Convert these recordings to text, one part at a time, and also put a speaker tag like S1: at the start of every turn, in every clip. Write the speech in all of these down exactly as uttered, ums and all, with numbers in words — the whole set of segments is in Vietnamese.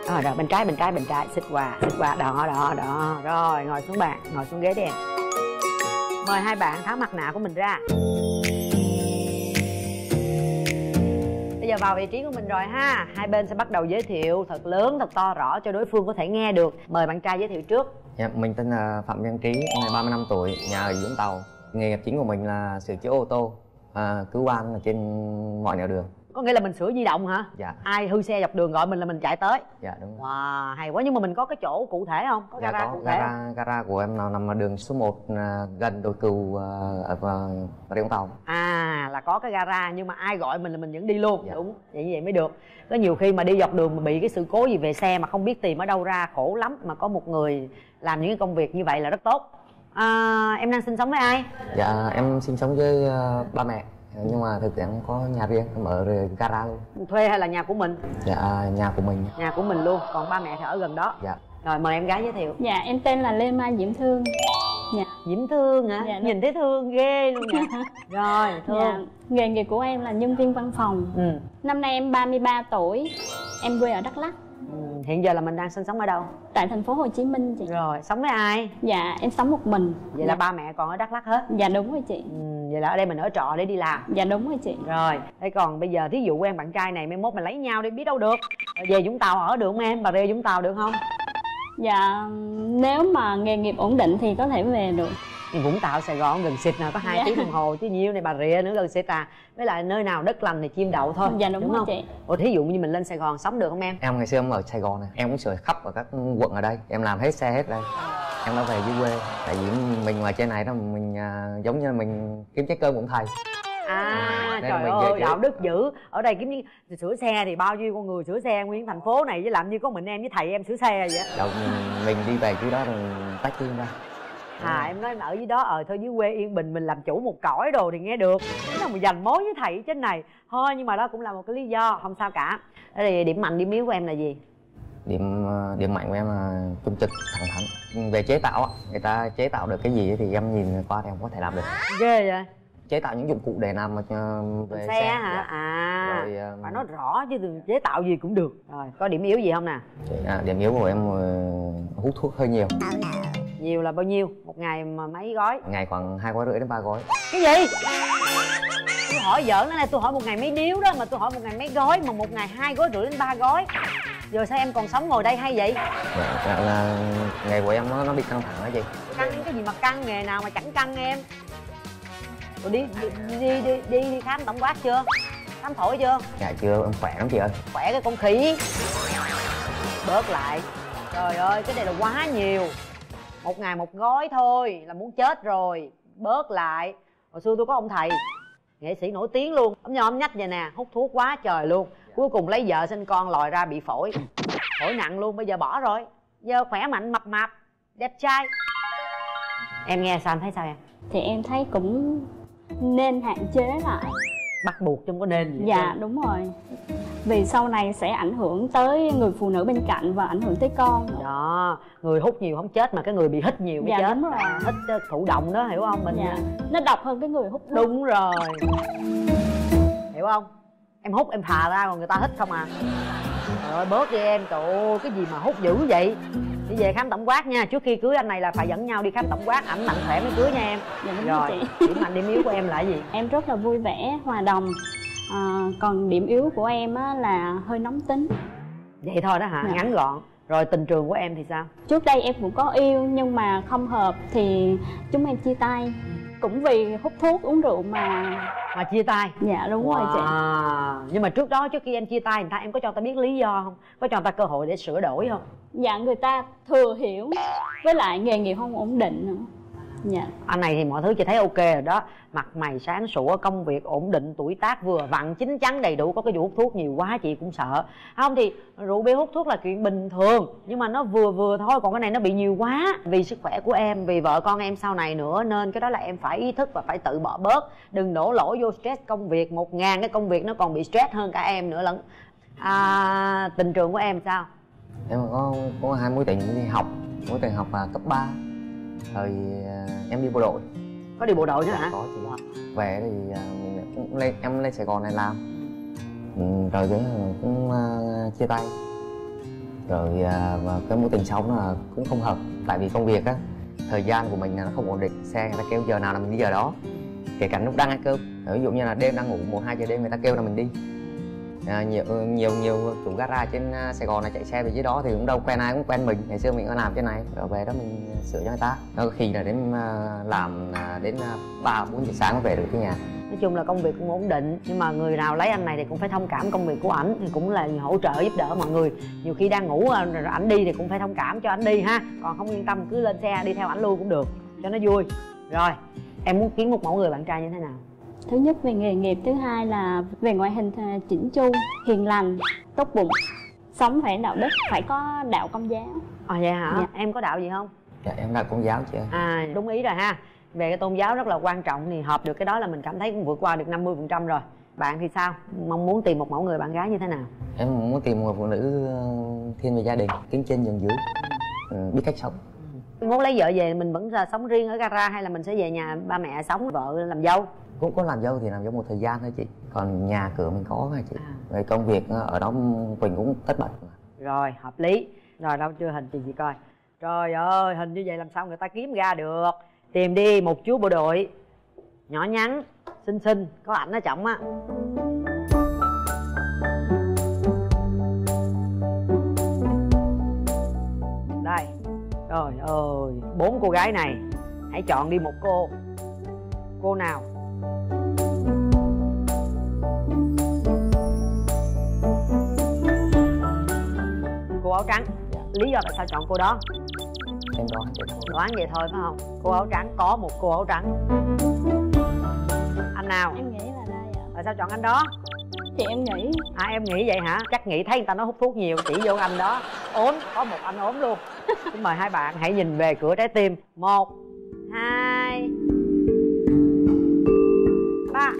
S1: Rồi rồi, bên trái bên trái bên trái, xích qua xích qua, đó đó đó. Rồi ngồi xuống bàn, ngồi xuống ghế đi em. Mời hai bạn tháo mặt nạ của mình ra. Bây giờ vào vị trí của mình rồi ha. Hai bên sẽ bắt đầu giới thiệu thật lớn, thật to rõ cho đối phương có thể nghe được. Mời bạn trai giới thiệu trước.
S2: Dạ, mình tên là Phạm Văn Trí, năm nay ba mươi lăm tuổi, nhà ở Vũng Tàu. Nghề nghiệp chính của mình là sửa chữa ô tô, à, cứu van ở trên mọi nẻo đường.
S1: Có nghĩa là mình sửa di động hả?
S2: Dạ.
S1: Ai hư xe dọc đường gọi mình là mình chạy tới.
S2: Dạ đúng rồi.
S1: Wow, hay quá. Nhưng mà mình có cái chỗ cụ thể không? Có
S2: Dạ,
S1: gara
S2: có.
S1: cụ thể
S2: Gara,
S1: không?
S2: gara của em nào nằm ở đường số một, à, gần đồi cừu, à, ở Bà Rịa Vũng Tàu.
S1: À, là có cái gara nhưng mà ai gọi mình là mình vẫn đi luôn.
S2: Dạ.
S1: Đúng, vậy như vậy mới được. Có nhiều khi mà đi dọc đường mà bị cái sự cố gì về xe mà không biết tìm ở đâu ra, khổ lắm. Mà có một người làm những cái công việc như vậy là rất tốt. À, em đang sinh sống với ai?
S2: Dạ, em sinh sống với uh, ba mẹ. Nhưng mà thực tế em có nhà riêng, em ở gara luôn.
S1: Thuê hay là nhà của mình?
S2: Dạ, nhà của mình.
S1: Nhà của mình luôn, còn ba mẹ thì ở gần đó.
S2: Dạ.
S1: Rồi mời em gái giới thiệu.
S3: Dạ, em tên là Lê Mai Diễm Thương. Dạ.
S1: Diễm Thương hả?
S3: Dạ,
S1: nhìn thấy thương ghê luôn nha. Rồi, Thương.
S3: Dạ. Nghề nghiệp của em là nhân viên văn phòng.
S1: Ừ.
S3: Năm nay em ba mươi ba tuổi. Em quê ở Đắk Lắk.
S1: Ừ. Hiện giờ là mình đang sinh sống ở đâu?
S3: Tại thành phố Hồ Chí Minh chị.
S1: Rồi, sống với ai?
S3: Dạ, em sống một mình.
S1: Vậy
S3: Dạ.
S1: là ba mẹ còn ở Đắk Lắk hết?
S3: Dạ đúng rồi chị.
S1: Ừ. Vậy là ở đây mình ở trọ để đi làm?
S3: Dạ đúng rồi chị.
S1: Rồi, thế còn bây giờ thí dụ quen bạn trai này mai mốt mình lấy nhau đi biết đâu được. Về Vũng Tàu ở được không em? Bà Rịa Vũng Tàu được không?
S3: Dạ, nếu mà nghề nghiệp ổn định thì có thể về được.
S1: Nhưng Vũng Tàu Sài Gòn gần xịt nào có hai
S3: Dạ.
S1: tiếng đồng hồ chứ nhiêu này Bà Rịa nữa gần xịt à. Với lại nơi nào đất lành thì chim đậu thôi.
S3: Dạ đúng,
S1: đúng
S3: rồi
S1: không
S3: chị.
S1: Ủa thí dụ như mình lên Sài Gòn sống được không em?
S2: Em ngày xưa em ở Sài Gòn này, em cũng sửa khắp ở các quận ở đây. Em làm hết xe hết đây. Em đã về dưới quê. Tại vì mình ngoài trên này đó, mình à, giống như là mình kiếm trái cơm cũng thầy.
S1: À,
S2: Nên
S1: trời
S2: mình
S1: ơi,
S2: về
S1: đạo
S2: chứ.
S1: đức dữ. Ở đây kiếm như sửa xe thì bao nhiêu con người sửa xe nguyên thành phố này, với làm như có mình em với thầy em sửa xe vậy.
S2: Đâu mình, mình đi về dưới đó rồi tách riêng ra.
S1: À, em nói ở dưới đó ở thôi dưới quê yên bình mình làm chủ một cõi đồ thì nghe được. Thế nào mà giành mối với thầy trên này thôi, nhưng mà đó cũng là một cái lý do, không sao cả. Thế thì điểm mạnh điểm yếu của em là gì?
S2: Điểm điểm mạnh của em là trung trực, thẳng thắn. Về chế tạo, người ta chế tạo được cái gì thì em nhìn qua thì em có thể làm được.
S1: Ghê vậy.
S2: Chế tạo những dụng cụ để làm mà về
S1: xe,
S2: xe
S1: hả?
S2: Dạ.
S1: À,
S2: Rồi, um,
S1: phải nói rõ chứ đừng chế tạo gì cũng được. Rồi, có điểm yếu gì không nè?
S2: À, điểm yếu của em uh, hút thuốc hơi nhiều.
S1: Nhiều là bao nhiêu? Một ngày mà mấy gói?
S2: Ngày khoảng hai gói rưỡi đến ba gói.
S1: Cái gì? Tôi hỏi giỡn, này tôi hỏi một ngày mấy điếu đó, mà tôi hỏi một ngày mấy gói, mà một ngày hai gói rưỡi đến ba gói. Giờ sao em còn sống ngồi đây hay vậy?
S2: Dạ, dạ, là nghề của em nó nó bị căng thẳng đó chị.
S1: Căng cái gì mà căng, nghề nào mà chẳng căng em. Rồi đi đi đi đi, đi, đi khám tổng quát chưa? Khám phổi chưa?
S2: Dạ chưa, em khỏe lắm chị ơi.
S1: Khỏe cái con khỉ. Bớt lại. Trời ơi, cái này là quá nhiều. Một ngày một gói thôi là muốn chết rồi. Bớt lại. Hồi xưa tôi có ông thầy nghệ sĩ nổi tiếng luôn, ông nhom nhách vậy nè, hút thuốc quá trời luôn. Cuối cùng lấy vợ sinh con lòi ra bị phổi. Phổi nặng luôn, bây giờ bỏ rồi. Giờ khỏe mạnh, mập mạp, đẹp trai. Em nghe sao, anh thấy sao em?
S3: Thì em thấy cũng nên hạn chế lại.
S1: Bắt buộc trong có nên gì?
S3: Dạ đúng rồi. Vì sau này sẽ ảnh hưởng tới người phụ nữ bên cạnh và ảnh hưởng tới con nữa.
S1: Đó, người hút nhiều không chết mà cái người bị hít nhiều mới
S3: Dạ,
S1: chết.
S3: đúng rồi.
S1: Hít uh, thụ động đó, hiểu không? Mình
S3: Dạ. Nó độc hơn cái người hút thuốc.
S1: đúng rồi. Hiểu không? Em hút em thà ra còn người ta hít không à. Trời ơi, bớt đi em, trời ơi, cái gì mà hút dữ vậy? Đi về khám tổng quát nha, trước khi cưới anh này là phải dẫn nhau đi khám tổng quát, ảnh mạnh khỏe mới cưới nha em.
S3: Dạ đúng
S1: Rồi,
S3: rồi chị.
S1: điểm mạnh điểm yếu của em là gì?
S3: Em rất là vui vẻ, hòa đồng. À, còn điểm yếu của em á, là hơi nóng tính.
S1: Vậy thôi đó hả?
S3: Dạ.
S1: Ngắn gọn. Rồi tình trường của em thì sao?
S3: Trước đây em cũng có yêu nhưng mà không hợp thì chúng em chia tay. Cũng vì hút thuốc uống rượu mà.
S1: Mà chia tay?
S3: Dạ đúng rồi chị.
S1: Nhưng mà trước đó, trước khi em chia tay người ta, em có cho ta biết lý do không? Có cho người ta cơ hội để sửa đổi không?
S3: Dạ người ta thừa hiểu. Với lại nghề nghiệp không ổn định nữa. Dạ.
S1: Anh này thì mọi thứ chị thấy ok rồi đó. Mặt mày sáng sủa, công việc ổn định, tuổi tác vừa vặn, chín chắn đầy đủ. Có cái vụ hút thuốc nhiều quá chị cũng sợ. Không thì rượu bia hút thuốc là chuyện bình thường, nhưng mà nó vừa vừa thôi. Còn cái này nó bị nhiều quá. Vì sức khỏe của em, vì vợ con em sau này nữa, nên cái đó là em phải ý thức và phải tự bỏ bớt. Đừng đổ lỗi vô stress công việc. Một ngàn cái công việc nó còn bị stress hơn cả em nữa lẫn. À, tình trường của em sao?
S2: Em có có hai mối tình đi học. Mối tình học là cấp ba. Thời em đi bộ đội.
S1: Có đi bộ đội nữa hả?
S2: Có chị. Về thì mình cũng lên, em lên Sài Gòn này làm. Ừ, rồi cũng uh, chia tay. rồi à, cái mối tình sau nó cũng không hợp, tại vì công việc á, thời gian của mình nó không ổn định. Xe người ta kêu giờ nào là mình đi giờ đó, kể cả lúc đang ăn cơm. Ví dụ như là đêm đang ngủ một hai giờ đêm người ta kêu là mình đi. À, nhiều nhiều nhiều chủ gara trên Sài Gòn này chạy xe về dưới đó thì cũng đâu quen ai cũng quen mình. Ngày xưa mình có làm trên này rồi về đó mình sửa cho người ta. Có khi là đến làm đến ba bốn giờ sáng mới về được cái nhà.
S1: Nói chung là công việc cũng ổn định, nhưng mà người nào lấy anh này thì cũng phải thông cảm công việc của ảnh, thì cũng là hỗ trợ giúp đỡ mọi người. Nhiều khi đang ngủ rồi ảnh đi thì cũng phải thông cảm cho ảnh đi ha. Còn không yên tâm cứ lên xe đi theo ảnh luôn cũng được cho nó vui. Rồi em muốn kiếm một mẫu người bạn trai như thế nào?
S3: Thứ nhất về nghề nghiệp, thứ hai là về ngoại hình chỉnh chu, hiền lành, tốt bụng, sống phải đạo đức, phải có đạo Công giáo.
S1: À vậy hả?
S3: Dạ.
S1: Em có đạo gì không?
S2: Dạ em đạo Công giáo chị ơi.
S1: À đúng ý rồi ha. Về cái tôn giáo rất là quan trọng, thì hợp được cái đó là mình cảm thấy cũng vượt qua được năm mươi phần trăm rồi. Bạn thì sao? Mong muốn tìm một mẫu người bạn gái như thế nào?
S2: Em muốn tìm một phụ nữ thiên về gia đình, kính trên nhường dưới, biết cách sống.
S1: Muốn lấy vợ về mình vẫn là sống riêng ở gara hay là mình sẽ về nhà ba mẹ sống, vợ làm dâu?
S2: Cũng có làm dâu thì làm dâu một thời gian thôi chị, còn nhà cửa mình có hả chị.
S1: À.
S2: Về công việc ở đó Quỳnh cũng tất bật.
S1: Rồi hợp lý. Rồi đâu chưa hình chị chị coi. Trời ơi hình như vậy làm sao người ta kiếm ra được. Tìm đi một chú bộ đội nhỏ nhắn xinh xinh, có ảnh ở trọng á. Đây. Trời ơi, bốn cô gái này hãy chọn đi một cô. Cô nào? Cô áo trắng. Lý do tại sao chọn cô đó?
S2: Em đoán vậy thôi.
S1: Đoán vậy thôi phải không? Cô áo trắng, có một cô áo trắng. Anh nào?
S3: Em nghĩ là đây ạ.
S1: Tại sao chọn anh đó?
S3: Thì em nghĩ.
S1: À em nghĩ vậy hả? Chắc nghĩ thấy người ta nói hút thuốc nhiều, chỉ vô anh đó. Ốm, có một anh ốm luôn. Xin mời hai bạn hãy nhìn về cửa trái tim. Một, hai, ba.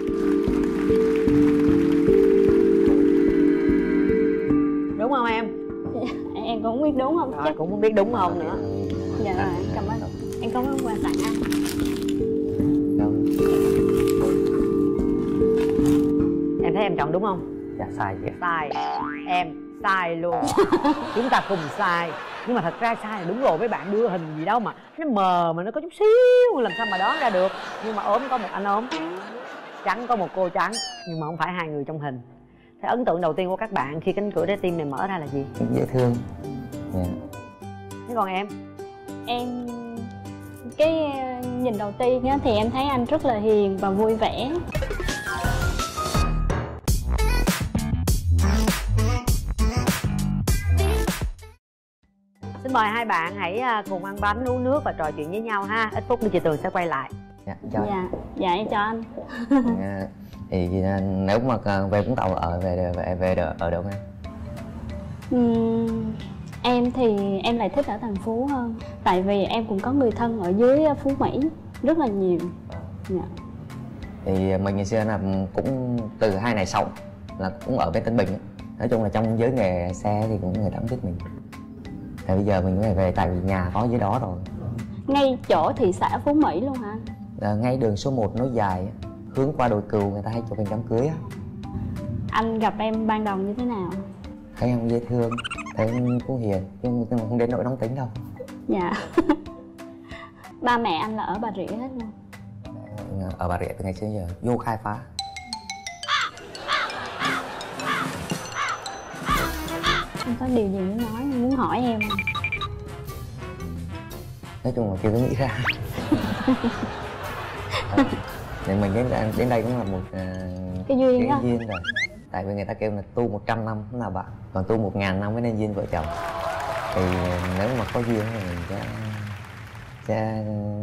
S1: Đúng không em?
S3: Em cũng không biết đúng không?
S1: Rồi,
S3: Chắc
S1: cũng không biết đúng không nữa.
S3: dạ rồi, cảm ơn. Em cảm ơn quà tặng anh.
S1: Em thấy em chọn đúng không?
S2: Dạ sai chị.
S1: Sai. Em sai luôn. Chúng ta cùng sai. Nhưng mà thật ra sai là đúng rồi, mấy bạn đưa hình gì đâu mà nó mờ mà nó có chút xíu, làm sao mà đoán ra được. Nhưng mà ốm có một anh ốm, trắng có một cô trắng, nhưng mà không phải hai người trong hình. Thế ấn tượng đầu tiên của các bạn khi cánh cửa trái tim này mở ra là gì?
S2: Dễ thương. Yeah.
S1: Thế còn em?
S3: Em cái nhìn đầu tiên á, thì em thấy anh rất là hiền và vui vẻ.
S1: Xin mời hai bạn hãy cùng ăn bánh, uống nước và trò chuyện với nhau ha. Ít phút nữa chị Tường sẽ quay lại.
S2: Dạ, chào
S3: Dạ, dạ em chào anh.
S2: Dạ, thì nếu mà về Vũng Tàu ở về về về ở, ở đâu em?
S3: Uhm, em thì em lại thích ở thành phố hơn, tại vì em cũng có người thân ở dưới Phú Mỹ rất là nhiều. Dạ.
S2: Thì mình ngày xưa là cũng từ hai này sau là cũng ở bên Tân Bình. Nói chung là trong giới nghề xe thì cũng người ta cũng thích mình. Thì bây giờ mình cũng phải về tại vì nhà có dưới đó rồi.
S3: Ngay chỗ thị xã Phú Mỹ luôn hả?
S2: À, ngay đường số một nối dài hướng qua đồi Cừu người ta hay chụp hình đám cưới á.
S3: Anh gặp em ban đầu như thế nào?
S2: Thấy em dễ thương, thấy em cũng hiền, nhưng không đến nỗi nóng tính đâu.
S3: Dạ. Ba mẹ anh là ở Bà Rịa hết luôn?
S2: Ở Bà Rịa từ ngày xưa giờ, vô khai phá.
S3: Anh có điều gì muốn nói, muốn hỏi em không?
S2: Nói chung là chưa có nghĩ ra. À, thì mình đến đến đây cũng là một uh,
S3: cái duyên
S2: cái
S3: đó.
S2: duyên rồi. Tại vì người ta kêu là tu một trăm năm cũng là bạn, còn tu một ngàn năm mới nên duyên vợ chồng. Thì nếu mà có duyên thì mình sẽ sẽ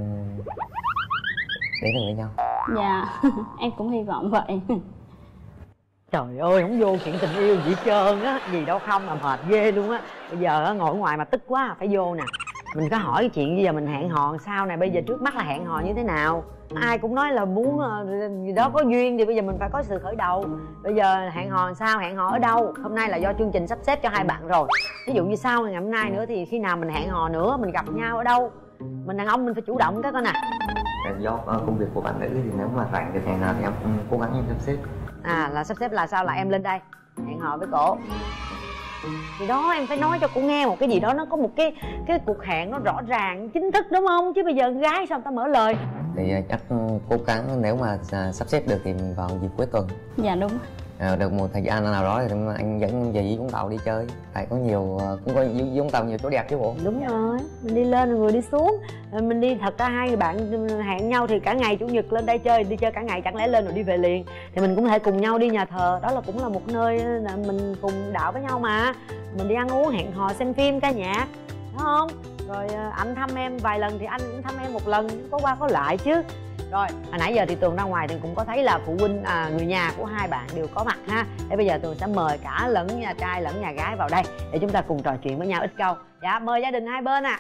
S2: đến được với nhau.
S3: Dạ, em cũng hy vọng vậy.
S1: Trời ơi, không vô chuyện tình yêu gì hết trơn á, gì đâu không mà mệt ghê luôn á. Bây giờ ngồi ngoài mà tức quá phải vô nè. Mình có hỏi cái chuyện bây giờ mình hẹn hò sao này, bây giờ trước mắt là hẹn hò như thế nào? Ai cũng nói là muốn gì đó có duyên thì bây giờ mình phải có sự khởi đầu. Bây giờ hẹn hò sao, hẹn hò ở đâu? Hôm nay là do chương trình sắp xếp cho hai bạn rồi. Ví dụ như sau ngày hôm nay nữa thì khi nào mình hẹn hò nữa, mình gặp nhau ở đâu? Mình đàn ông mình phải chủ động cái con nè.
S2: Do uh, công việc của bạn nữ thì nếu mà rảnh được hẹn nào thì em um, cố gắng em sắp xếp.
S1: À là sắp xếp là sao, là em lên đây hẹn hò với cổ. Thì đó, em phải nói cho cô nghe một cái gì đó, nó có một cái cái cuộc hẹn nó rõ ràng chính thức, đúng không? Chứ bây giờ con gái sao người ta mở lời.
S2: Thì chắc cố gắng nếu mà sắp xếp được thì mình vào dịp cuối tuần.
S3: Dạ đúng.
S2: À, được một thời gian nào đó thì anh dẫn em về Vũng Tàu đi chơi. Tại có nhiều, cũng có Vũng Tàu nhiều chỗ đẹp chứ bộ.
S1: Đúng rồi, mình đi lên người đi xuống. Mình đi, thật ra hai người bạn hẹn nhau thì cả ngày chủ nhật lên đây chơi, đi chơi cả ngày, chẳng lẽ lên rồi đi về liền. Thì mình cũng có thể cùng nhau đi nhà thờ, đó là cũng là một nơi là mình cùng đạo với nhau mà. Mình đi ăn uống, hẹn hò, xem phim, ca nhạc, đúng không? Rồi anh thăm em vài lần thì anh cũng thăm em một lần, có qua có lại chứ. Rồi, hồi nãy giờ thì Tường ra ngoài thì cũng có thấy là phụ huynh, à, người nhà của hai bạn đều có mặt ha. Để bây giờ Tường sẽ mời cả lẫn nhà trai lẫn nhà gái vào đây để chúng ta cùng trò chuyện với nhau ít câu. Dạ, mời gia đình hai bên ạ. À.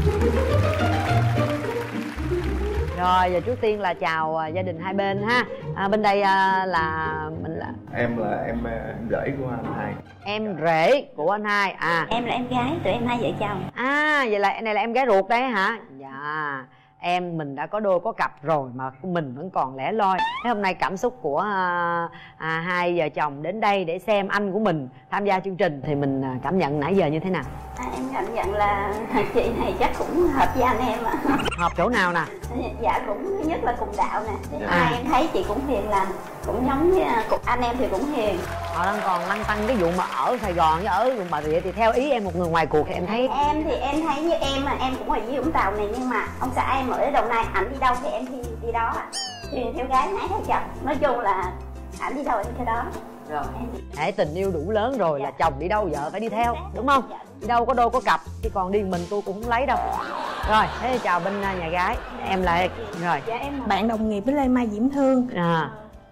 S1: Rồi, giờ trước tiên là chào gia đình hai bên ha. À, bên đây à, là mình là
S4: em là em, em rể của anh hai.
S1: Em rể của anh hai. À,
S5: em là em gái, tụi em hai vợ chồng.
S1: À, vậy là này là em gái ruột đấy hả? Dạ. Em mình đã có đôi có cặp rồi mà mình vẫn còn lẻ loi. Thế hôm nay cảm xúc của à, à, hai vợ chồng đến đây để xem anh của mình tham gia chương trình thì mình cảm nhận nãy giờ như thế nào?
S5: À, em cảm nhận là chị này chắc cũng hợp với anh em ạ.
S1: Hợp chỗ nào nè?
S5: Dạ cũng thứ nhất là cùng đạo nè. Thứ
S1: à.
S5: hai em thấy chị cũng hiền lành, cũng giống như anh em thì cũng hiền.
S1: Họ đang còn lăn tăn cái vụ mà ở Sài Gòn với ở Bà Rịa thì theo ý em một người ngoài cuộc thì em thấy
S5: em thì em thấy như em mà em cũng ở dưới Vũng Tàu này, nhưng mà ông xã em ở Đồng Nai, ảnh đi đâu thì em đi đi đó, thì theo gái nãy theo chồng, nói chung là ảnh đi đâu em đi theo đó.
S1: Rồi hễ tình yêu đủ lớn rồi là chồng đi đâu vợ phải đi theo, đúng không? Đi đâu có đôi có cặp, chứ còn đi mình tôi cũng không lấy đâu. Rồi thế chào bên nhà gái, em lại rồi.
S5: Dạ, em
S6: bạn đồng nghiệp với Lê Mai Diễm Thương.
S1: À,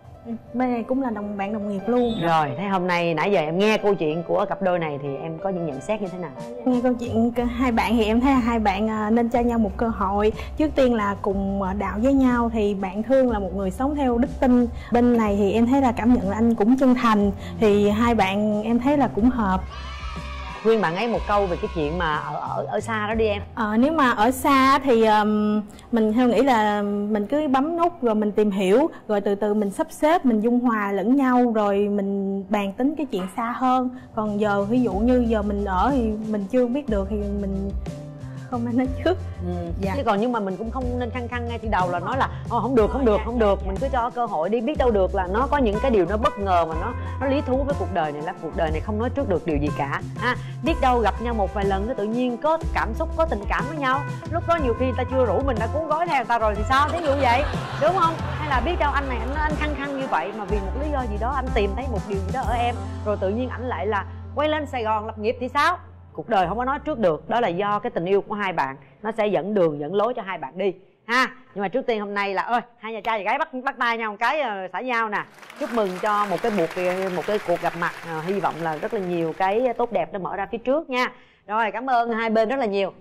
S6: bên này cũng là đồng bạn đồng nghiệp luôn.
S1: Rồi thế hôm nay nãy giờ em nghe câu chuyện của cặp đôi này thì em có những nhận xét như thế nào?
S6: Nghe câu chuyện hai bạn thì em thấy hai bạn nên cho nhau một cơ hội. Trước tiên là cùng đạo với nhau, thì bạn Thương là một người sống theo đức tin. Bên này thì em thấy là cảm nhận là anh cũng chân thành, thì hai bạn em thấy là cũng hợp.
S1: Khuyên bạn ấy một câu về cái chuyện mà ở ở ở xa đó đi em.
S6: Ờ, nếu mà ở xa thì um, mình theo nghĩ là mình cứ bấm nút rồi mình tìm hiểu, rồi từ từ mình sắp xếp, mình dung hòa lẫn nhau, rồi mình bàn tính cái chuyện xa hơn. Còn giờ ví dụ như giờ mình ở thì mình chưa biết được thì mình không nên nói trước.
S1: Ừ. Dạ. Chứ còn nhưng mà mình cũng không nên khăng khăng ngay từ đầu là nói là oh, không được không được không được, mình cứ cho cơ hội đi, biết đâu được là nó có những cái điều nó bất ngờ mà nó nó lý thú với cuộc đời này, là cuộc đời này không nói trước được điều gì cả ha. Biết đâu gặp nhau một vài lần nó tự nhiên có cảm xúc, có tình cảm với nhau, lúc đó nhiều khi người ta chưa rủ mình đã cuốn gói theo người ta rồi thì sao, thế dụ vậy đúng không? Hay là biết đâu anh này anh anh khăng khăng như vậy mà vì một lý do gì đó anh tìm thấy một điều gì đó ở em, rồi tự nhiên ảnh lại là quay lên Sài Gòn lập nghiệp thì sao? Cuộc đời không có nói trước được, đó là do cái tình yêu của hai bạn nó sẽ dẫn đường dẫn lối cho hai bạn đi ha. Nhưng mà trước tiên hôm nay là ơi hai nhà trai và gái bắt bắt tay nhau một cái uh, xả nhau nè, chúc mừng cho một cái buộc một cái cuộc gặp mặt, uh, hy vọng là rất là nhiều cái tốt đẹp nó mở ra phía trước nha. Rồi cảm ơn hai bên rất là nhiều.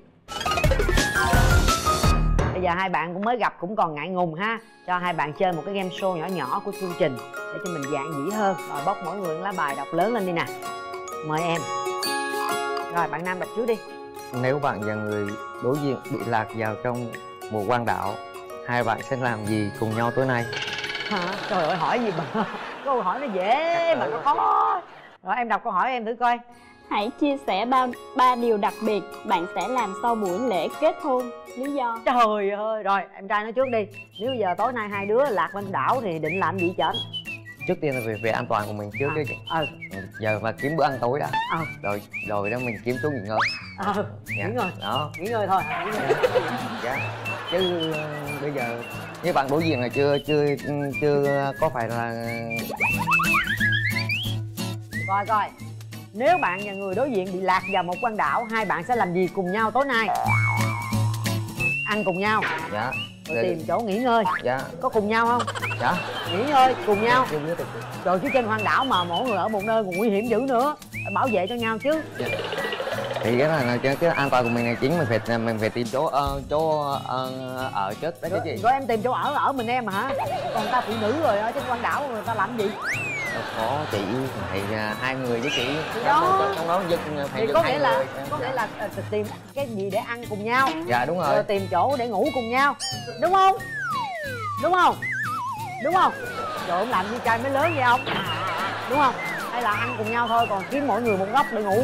S1: Bây giờ hai bạn cũng mới gặp cũng còn ngại ngùng ha, cho hai bạn chơi một cái game show nhỏ nhỏ của chương trình để cho mình dạn dĩ hơn. Rồi bóc mỗi người lá bài đọc lớn lên đi nè, mời em. Rồi bạn nam đọc trước đi.
S2: Nếu bạn và người đối diện bị lạc vào trong một quang đảo, hai bạn sẽ làm gì cùng nhau tối nay?
S1: Hả? Trời ơi hỏi gì mà câu hỏi nó dễ mà nó khó. Rồi em đọc câu hỏi em thử coi.
S3: Hãy chia sẻ ba, ba điều đặc biệt bạn sẽ làm sau buổi lễ kết hôn. Lý do?
S1: Trời ơi. Rồi em trai nói trước đi. Nếu giờ tối nay hai đứa lạc bên đảo thì định làm gì chết?
S2: Trước tiên là về về an toàn của mình trước chứ.
S1: À, ừ.
S2: Giờ mà kiếm bữa ăn tối đã.
S1: À.
S2: Rồi rồi đó mình kiếm chỗ nghỉ ngơi.
S1: À,
S2: dạ.
S1: Nghỉ ngơi.
S2: Đó.
S1: Nghỉ ngơi thôi. Nghỉ ngơi.
S2: Dạ. Chứ bây giờ như bạn đối diện là chưa chưa chưa có phải là
S1: coi coi. Nếu bạn và người đối diện bị lạc vào một quang đảo, hai bạn sẽ làm gì cùng nhau tối nay? Ăn cùng nhau.
S2: Dạ.
S1: Rồi tìm chỗ nghỉ ngơi.
S2: Dạ.
S1: Có cùng nhau không?
S2: Dạ.
S1: Nghỉ ngơi cùng nhau.
S2: Dạ.
S1: Rồi chứ trên hoang đảo mà mỗi người ở một nơi còn nguy hiểm dữ nữa, phải bảo vệ cho nhau chứ.
S2: Dạ. Thì cái là cái, cái an toàn của mình là chính, mình phải mình phải tìm chỗ uh, chỗ uh, ở trước đó chứ chị.
S1: Rồi em tìm chỗ ở ở mình em mà hả? Còn ta phụ nữ rồi ở trên hoang đảo người ta làm gì?
S2: Có chị thì hai người với chị
S1: đó.
S2: Trong đó giật phải
S1: thì có nghĩa là người. có nghĩa là uh, tìm cái gì để ăn cùng nhau.
S2: Dạ đúng rồi.
S1: Rồi tìm chỗ để ngủ cùng nhau, đúng không? Đúng không? Đúng không? Trời, ông làm như trai mới lớn vậy không? Đúng không? hay là ăn cùng nhau thôi, còn kiếm mỗi người một góc để ngủ?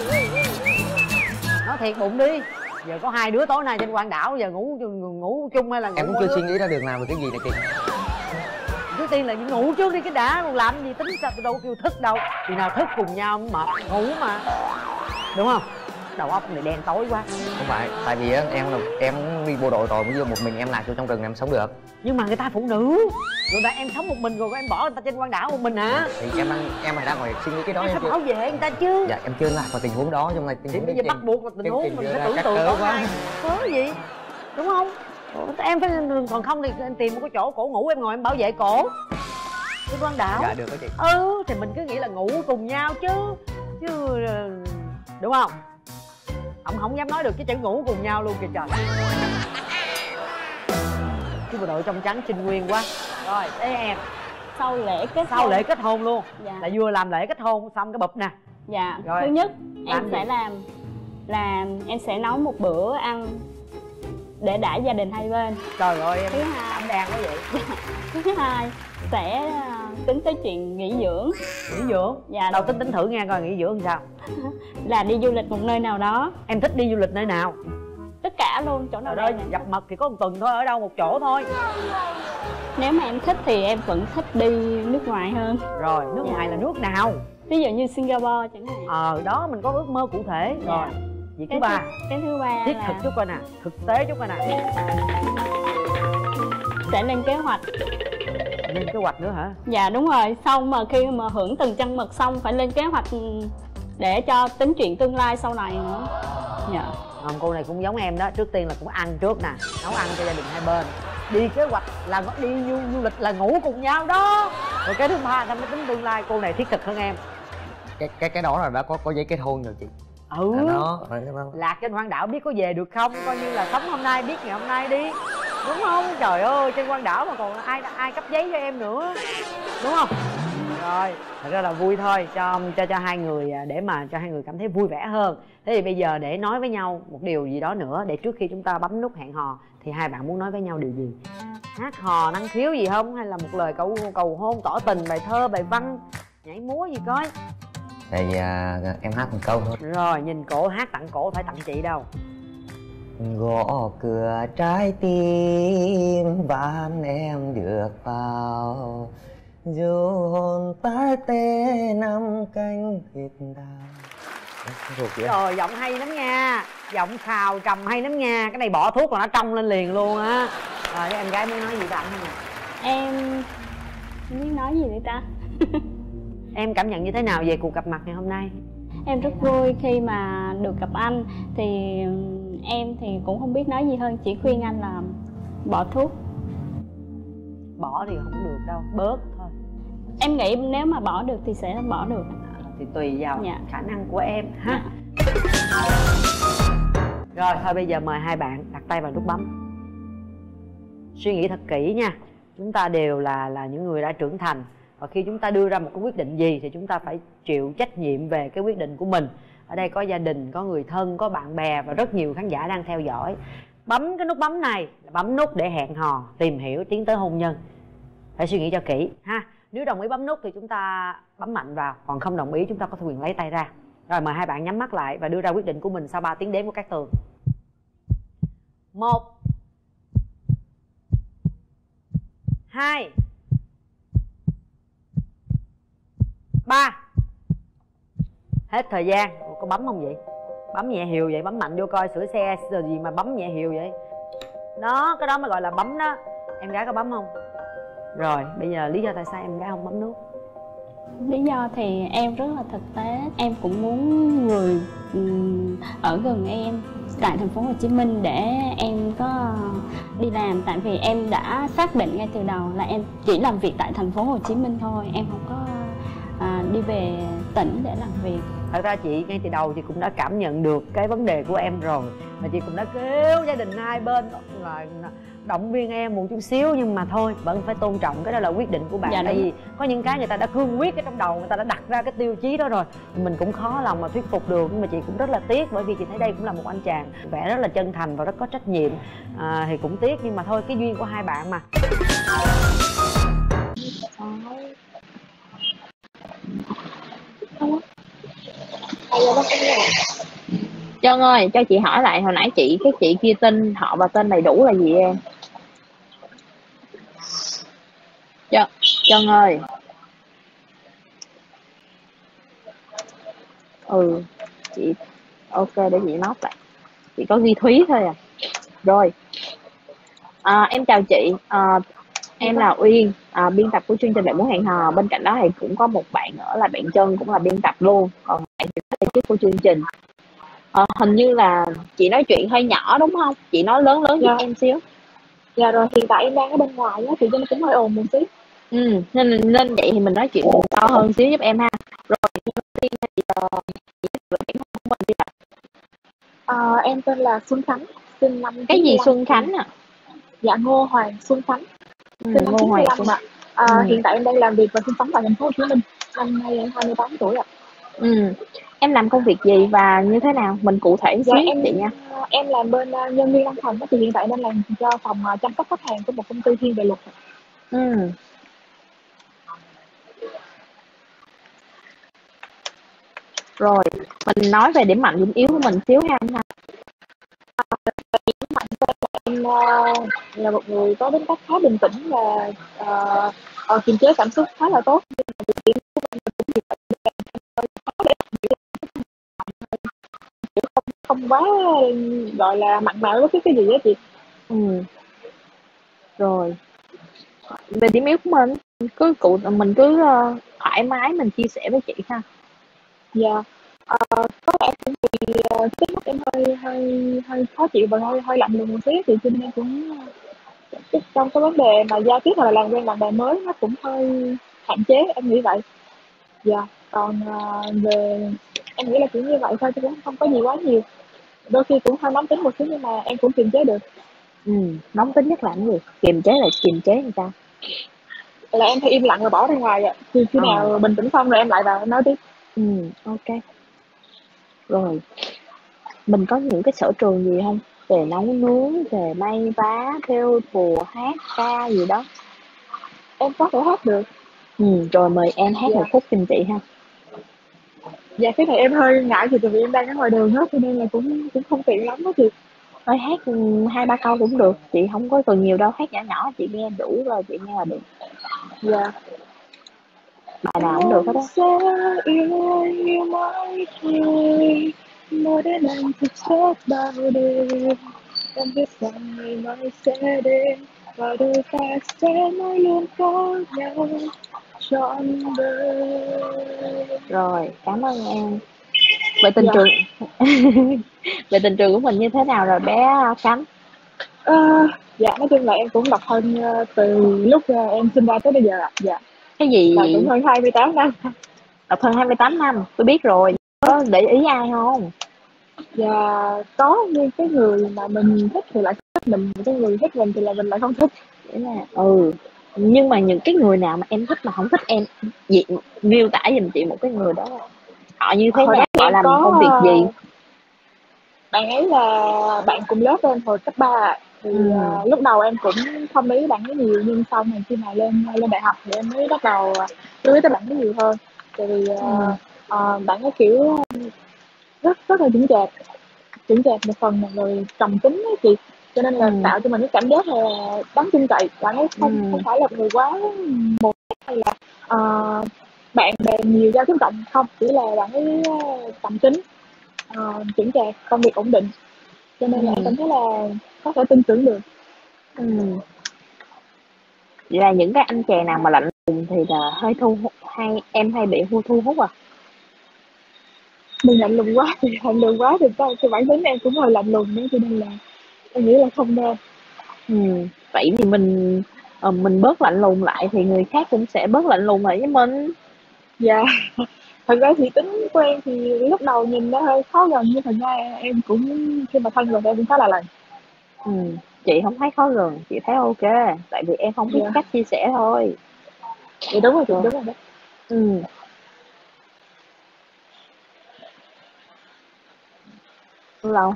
S1: Nói thiệt bụng đi. Giờ có hai đứa tối nay trên Quang Đảo, giờ ngủ ngủ chung hay là ngủ?
S2: Em cũng chưa suy nghĩ ra được nào về cái gì này chị.
S1: Trước tiên là ngủ trước đi cái đã, còn làm gì tính sao đâu kêu thức đâu. Thì nào thức cùng nhau mà ngủ mà, đúng không? Đầu óc này đen tối quá.
S2: Không phải, tại vì á em là em đi bộ đội rồi, bây giờ một mình em lạc vô trong rừng em sống được.
S1: Nhưng mà người ta phụ nữ, rồi tại em sống một mình rồi em bỏ người ta trên Quang Đảo một mình hả?
S2: Thì em đang em phải đang ngồi suy nghĩ cái đó.
S1: Em
S2: em
S1: phải
S2: chưa
S1: bảo vệ người ta chứ.
S2: Dạ em chưa lạc vào tình huống đó, trong này tình
S1: Thì
S2: huống
S1: bây giờ bắt buộc là tình huống mình phải tưởng tượng
S2: tối
S1: tối nay có gì, đúng không? Em phải, còn không thì em tìm một cái chỗ cổ ngủ em ngồi em bảo vệ cổ trên Quang Đảo.
S2: Dạ được đó chị.
S1: Ừ thì mình cứ nghĩ là ngủ cùng nhau chứ chứ đúng không? Ông không dám nói được cái chữ ngủ cùng nhau luôn kìa trời. Chứ bộ đội trong trắng trinh nguyên quá. Rồi tới em.
S3: Sau lễ kết
S1: Sau
S3: hôn.
S1: lễ kết hôn luôn.
S3: Dạ.
S1: Là vừa làm lễ kết hôn xong cái bụp nè.
S3: Dạ.
S1: Rồi.
S3: Thứ nhất
S1: Làm
S3: em
S1: gì?
S3: sẽ làm là em sẽ nấu một bữa ăn để đãi gia đình hai bên.
S1: Trời ơi em
S3: Thứ hai
S1: em đang quá vậy.
S3: Thứ hai sẽ à, tính tới chuyện nghỉ dưỡng.
S1: Nghỉ dưỡng.
S3: Dạ.
S1: Đầu tính tính thử nghe coi nghỉ dưỡng sao.
S3: Là đi du lịch một nơi nào đó.
S1: Em thích đi du lịch nơi nào?
S3: Tất cả luôn, chỗ nào
S1: Ở đây
S3: đẹp.
S1: gặp mật thì có một tuần thôi, ở đâu một chỗ thôi.
S3: Nếu mà em thích thì em vẫn thích đi nước ngoài hơn.
S1: Rồi nước
S3: Dạ.
S1: ngoài là nước nào?
S3: Ví dụ như Singapore chẳng hạn.
S1: Ờ đó mình có ước mơ cụ thể.
S3: Dạ.
S1: Rồi vậy thứ
S3: Cái
S1: ba,
S3: thứ, cái thứ ba
S1: thiết
S3: là
S1: thực chút coi nè, thực tế chút coi nè.
S3: sẽ lên kế hoạch.
S1: Lên kế hoạch nữa hả?
S3: Dạ đúng rồi, xong mà khi mà hưởng từng chân mật xong phải lên kế hoạch để cho tính chuyện tương lai sau này nữa. Dạ.
S1: Còn cô này cũng giống em đó, trước tiên là cũng ăn trước nè, nấu ăn cho gia đình hai bên. Đi kế hoạch là đi du, du lịch là ngủ cùng nhau đó. Rồi cái thứ ba là mới tính tương lai, cô này thiết thực hơn em.
S2: Cái cái cái đó là đã có có giấy kết hôn rồi chị.
S1: Ừ.
S2: À, đó, đó.
S1: Lạc trên Quang Đảo biết có về được không, coi như là sống hôm nay biết ngày hôm nay đi, đúng không? Trời ơi trên Quang Đảo mà còn ai ai cấp giấy cho em nữa, đúng không? Rồi thật ra là vui thôi, cho cho cho hai người, để mà cho hai người cảm thấy vui vẻ hơn. Thế thì bây giờ để nói với nhau một điều gì đó nữa, để trước khi chúng ta bấm nút hẹn hò thì hai bạn muốn nói với nhau điều gì? Hát hò năng khiếu gì không, hay là một lời cầu cầu hôn tỏ tình, bài thơ bài văn, nhảy múa gì coi?
S2: Thì à, em hát một câu thôi.
S1: Rồi nhìn cổ hát tặng cổ, phải tặng chị đâu.
S2: Gõ cửa trái tim van em được vào, dù hồn ta tê năm canh thịt đào.
S1: Trời giọng hay lắm nha, giọng khào trầm hay lắm nha. Cái này bỏ thuốc là nó trong lên liền luôn á. Rồi em gái muốn nói gì với anh không nè?
S3: Em không biết nói gì nữa ta.
S1: Em cảm nhận như thế nào về cuộc gặp mặt ngày hôm nay?
S3: Em rất vui khi mà được gặp anh. Thì em thì cũng không biết nói gì hơn, chỉ khuyên anh là bỏ thuốc.
S1: Bỏ thì không được đâu, bớt thôi.
S3: Em nghĩ nếu mà bỏ được thì sẽ bỏ được.
S1: Thì tùy vào
S3: Dạ.
S1: khả năng của em ha.
S3: Dạ.
S1: Rồi thôi bây giờ mời hai bạn đặt tay vào nút bấm. Suy nghĩ thật kỹ nha. Chúng ta đều là là những người đã trưởng thành, và khi chúng ta đưa ra một cái quyết định gì thì chúng ta phải chịu trách nhiệm về cái quyết định của mình. Ở đây có gia đình, có người thân, có bạn bè và rất nhiều khán giả đang theo dõi. Bấm cái nút bấm này là bấm nút để hẹn hò, tìm hiểu, tiến tới hôn nhân. Phải suy nghĩ cho kỹ ha. Nếu đồng ý bấm nút thì chúng ta bấm mạnh vào, còn không đồng ý chúng ta có quyền lấy tay ra. Rồi mời hai bạn nhắm mắt lại và đưa ra quyết định của mình sau ba tiếng đếm của các tường. Một, hai, ba. Hết thời gian. Ủa, có bấm không vậy? Bấm nhẹ hiều vậy, bấm mạnh vô coi sửa xe giờ gì mà bấm nhẹ hiều vậy. Đó, cái đó mới gọi là bấm đó. Em gái có bấm không? Rồi, bây giờ lý do tại sao em gái không bấm nút?
S3: Lý do thì em rất là thực tế. Em cũng muốn người ừm, ở gần em tại thành phố Hồ Chí Minh để em có đi làm. Tại vì em đã xác định ngay từ đầu là em chỉ làm việc tại thành phố Hồ Chí Minh thôi. Em không có à, đi về tỉnh để làm việc.
S1: Thật ra chị ngay từ đầu chị cũng đã cảm nhận được cái vấn đề của em rồi, và chị cũng đã kêu gia đình hai bên là động viên em một chút xíu, nhưng mà thôi vẫn phải tôn trọng, cái đó là quyết định của bạn.
S3: Dạ,
S1: tại
S3: đúng.
S1: vì có những cái người ta đã cương quyết cái trong đầu, người ta đã đặt ra cái tiêu chí đó rồi, mình cũng khó lòng mà thuyết phục được. Nhưng mà chị cũng rất là tiếc, bởi vì chị thấy đây cũng là một anh chàng vẻ rất là chân thành và rất có trách nhiệm. À, thì cũng tiếc, nhưng mà thôi cái duyên của hai bạn mà.
S7: Trân ơi, cho chị hỏi lại hồi nãy chị cái chị kia tên họ và tên đầy đủ là gì em? Trân, Trân ơi. Ừ, chị ok để chị note lại. Chị có ghi Thúy thôi à. Rồi. À, em chào chị. À, em là Uyên, à, biên tập của chương trình Bạn Muốn Hẹn Hò. Bên cạnh đó thì cũng có một bạn nữa là bạn Trân, cũng là biên tập luôn. Còn bạn thì là ekip của chương trình. À, hình như là chị nói chuyện hơi nhỏ đúng không? Chị nói lớn lớn giúp
S8: Dạ.
S7: em xíu.
S8: Dạ rồi, hiện tại em đang ở bên ngoài á, thì cho nên cũng hơi ồn một xíu.
S7: Ừ, nên nên vậy thì mình nói chuyện to hơn xíu giúp em ha. Rồi, đầu tiên thì uh, chị giới thiệu bản thân của mình đi ạ.
S8: À, em tên là Xuân Khánh, sinh năm
S7: Cái gì
S8: chín mươi lăm.
S7: Xuân Khánh à?
S8: Dạ, Ngô Hoàng Xuân Khánh,
S7: Ừ,
S8: sinh năm
S7: Ngô Hoàng Xuân.
S8: chín mươi lăm ạ. À,
S7: Ừ.
S8: hiện tại em đang làm việc và sinh sống tại thành phố Hồ Chí Minh. Năm nay em hai mươi tám tuổi ạ.
S7: Ừ. Em làm công việc gì và như thế nào? Mình cụ thể
S8: Dạ
S7: xíu
S8: em
S7: chị nha.
S8: em làm bên uh, nhân viên văn phòng á, thì hiện tại đang làm cho phòng uh, chăm sóc khách hàng của một công ty thiên về luật.
S7: Ừ. Rồi, mình nói về điểm mạnh điểm yếu của mình xíu ha anh ha.
S8: Em uh, là một người có tính cách khá bình tĩnh và uh, uh, kiềm chế cảm xúc khá là tốt. Không quá gọi là mặn mà với cái cái gì á chị.
S7: Ừ. Rồi, về điểm yếu của mình cứ cụ mình cứ uh, thoải mái mình chia sẻ với chị ha.
S8: Dạ. Uh, có lẽ cũng vì uh, tính cách em hơi hơi hơi khó chịu và hơi hơi lạnh lùng một xíu, thì cho nên em cũng uh, trong cái vấn đề mà giao tiếp hoặc là làm quen bạn bè mới nó cũng hơi hạn chế, em nghĩ vậy. Dạ. Còn uh, về em nghĩ là kiểu như vậy thôi chứ cũng không có gì quá nhiều. Đôi khi cũng hơi nóng tính một xíu nhưng mà em cũng kiềm chế được.
S7: Ừ, nóng tính nhất là cái gì? Kiềm chế là kiềm chế làm sao?
S8: Là em hay im lặng và bỏ ra ngoài ạ. Khi khi
S7: Ờ.
S8: nào bình tĩnh xong rồi em lại vào nói tiếp.
S7: Ừ, ok. Rồi, mình có những cái sở trường gì không? Về nấu nướng, về may vá, thêu thùa, hát ca gì đó.
S8: Em có thể hát được.
S7: Ừ, rồi mời em hát
S8: Dạ.
S7: một khúc giùm chị ha.
S8: Dạ cái này em hơi ngại thì tại vì em đang ở ngoài đường hết cho nên là cũng cũng không tiện lắm đó chị.
S7: Nói hát ừ, hai ba câu cũng được, chị không có cần nhiều đâu, hát nhỏ nhỏ chị nghe đủ rồi, chị nghe là được.
S8: Dạ.
S7: Bài nào cũng được hết á.
S8: Sẽ yêu yêu mãi thôi, nói đến anh thức giấc bao đêm, em biết rằng ngày mai sẽ đến và đôi ta sẽ mãi luôn có nhau trọn đời.
S7: Rồi, cảm ơn em. Về tình
S8: Dạ.
S7: trường về tình trường của mình như thế nào rồi bé Khánh?
S8: À, dạ nói chung là em cũng độc thân uh, từ lúc uh, em sinh ra tới bây giờ ạ. Dạ.
S7: Cái gì?
S8: Là cũng hơn hai mươi tám năm.
S7: Độc thân hai mươi tám năm, tôi biết rồi. Có để ý ai không?
S8: Dạ có, nhưng cái người mà mình thích thì lại thích mình, cái người thích mình thì là mình lại không thích.
S7: Nghĩa là ừ, nhưng mà những cái người nào mà em thích mà không thích em, gì miêu tả giùm chị một cái người đó, họ như thế
S8: Hồi đó
S7: nào, họ
S8: em
S7: làm
S8: có
S7: công việc gì?
S8: bạn ấy là bạn cùng lớp em hồi cấp ba, thì
S7: Ừ.
S8: uh, lúc đầu em cũng không ý bạn ấy nhiều, nhưng sau này khi mà lên lên đại học thì em mới bắt đầu chú ý tới bạn ấy nhiều hơn. Tại vì uh,
S7: Ừ.
S8: uh, bạn ấy kiểu rất rất là chững chạc chững chạc một phần, rồi trầm tính ấy chị, cho nên là
S7: Ừ.
S8: tạo cho mình cái cảm giác là đáng tin cậy. Bạn ấy không
S7: Ừ.
S8: không phải là người quá một hay là uh, bạn bè nhiều, giao tiếp rộng, không, chỉ là bạn ấy uh, trầm tính, uh, chững chạc, công việc ổn định, cho nên là em
S7: Ừ.
S8: cảm thấy là có thể tin tưởng được.
S7: Ừ. Vậy là những cái anh chàng nào mà lạnh lùng thì là hơi thu hút, hay em hay bị thu thu hút à?
S8: Đừng lạnh lùng quá thì lạnh lùng quá thì cái, cái bản tính em cũng hơi lạnh lùng nữa, cho nên là em nghĩ là không nên.
S7: Ừ. Vậy thì mình ờ, mình bớt lạnh lùng lại thì người khác cũng sẽ bớt lạnh lùng lại với mình.
S8: Dạ. Thật ra thì tính của em thì lúc đầu nhìn nó hơi khó gần, nhưng thật ra em cũng khi mà thân rồi thì em cũng khá là lành.
S7: Ừ. Chị không thấy khó gần, chị thấy ok, tại vì em không biết
S8: Dạ.
S7: cách chia sẻ thôi.
S8: Dạ đúng rồi chị,
S7: Rồi.
S8: đúng rồi đó.
S7: Ừ. Lâu.